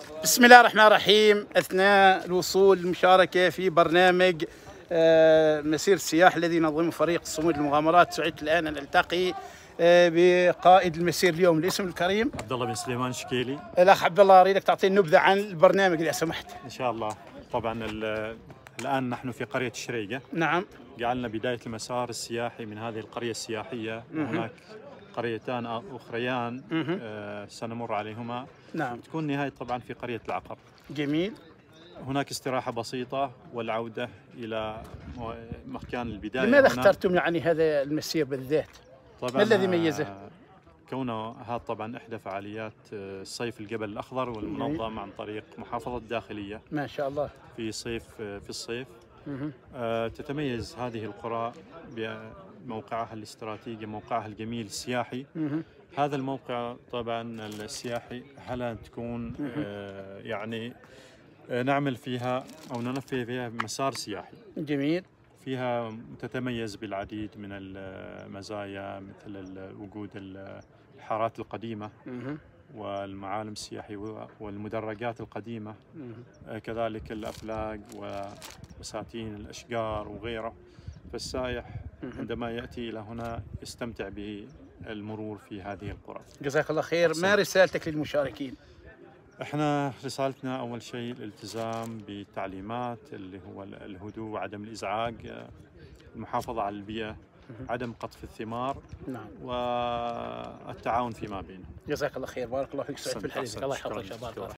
بسم الله الرحمن الرحيم. أثناء الوصول للمشاركة في برنامج مسير السياح الذي ينظمه فريق الصمود للمغامرات، سعدت الآن أن ألتقي بقائد المسير اليوم. الاسم الكريم عبد الله بن سليمان شكيلي. الأخ عبد الله، أريدك تعطيني نبذة عن البرنامج إذا سمحت. إن شاء الله. طبعا الآن نحن في قرية الشريقة. نعم. جعلنا بداية المسار السياحي من هذه القرية السياحية، وهناك قريتان أخريان سنمر عليهما. نعم. تكون نهاية طبعا في قرية العقر. جميل. هناك استراحة بسيطة والعودة إلى مكان البداية. لماذا اخترتم يعني هذا المسير بالذات؟ طبعا ما الذي ميزه؟ كونه هذا طبعا إحدى فعاليات صيف الجبل الأخضر والمنظم عن طريق محافظة الداخلية. ما شاء الله. في الصيف. تتميز هذه القرى بموقعها الاستراتيجي، موقعها الجميل السياحي. هذا الموقع طبعا السياحي هلا تكون يعني نعمل فيها أو ننفذ فيها مسار سياحي. جميل. فيها تتميز بالعديد من المزايا، مثل وجود الحارات القديمة والمعالم السياحية والمدرجات القديمة، كذلك الأفلاق وبساتين الأشجار وغيره. فالسائح عندما يأتي إلى هنا يستمتع بالمرور في هذه القرى. جزاك الله خير. ما رسالتك للمشاركين؟ احنا رسالتنا اول شيء الالتزام بالتعليمات اللي هو الهدوء وعدم الازعاج، المحافظه على البيئه، عدم قطف الثمار. نعم. والتعاون فيما بينهم. جزاك الله خير، بارك الله فيك، سعدت بالحديث. الله يحفظك.